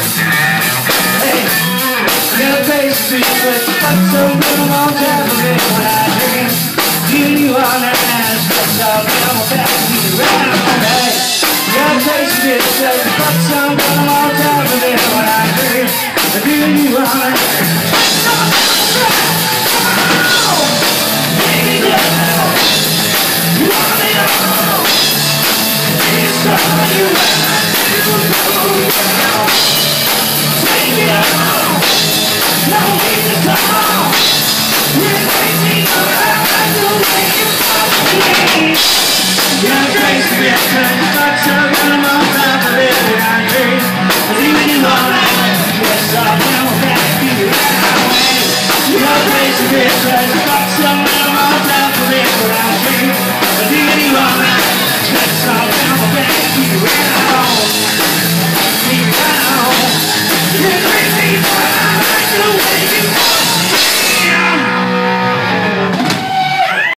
Hey, you're crazy, but so good on top of it when I drink. You on that ass, that's all I'm passing you around. Hey, you're crazy, but so good on top of it when I